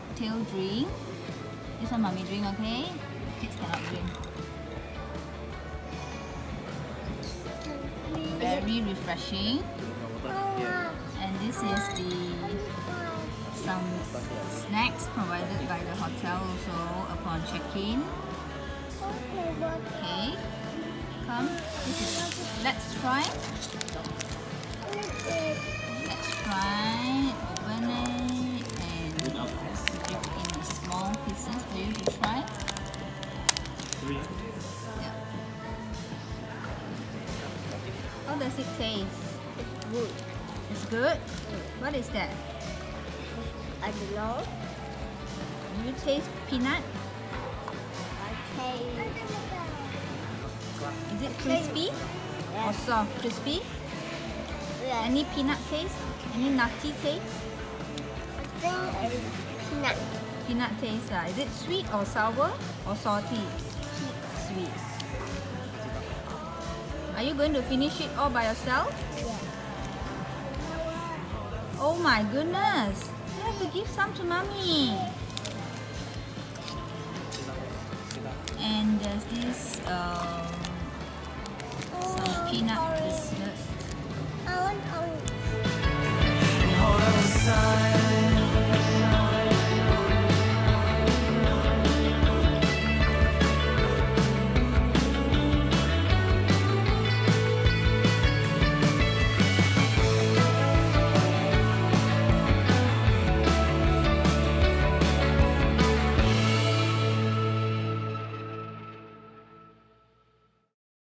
cocktail drink. This one mommy drink, okay? Kids cannot drink. Very refreshing. And this is some snacks provided by the hotel also upon check-in. Okay, come. Let's try. Let's try. Open it and put it in small pieces for you to try. Yeah. How does it taste? It's good. It's good? What is that? I don't know. Do you taste peanut? Okay. Is it crispy or soft? Crispy? Yeah. Any peanut taste? Any nutty taste? I think it's peanut. Peanut taste. Is it sweet or sour or salty? Sweet. Are you going to finish it all by yourself? Yeah. Oh my goodness! You have to give some to mommy. And there's this some peanut dessert. I want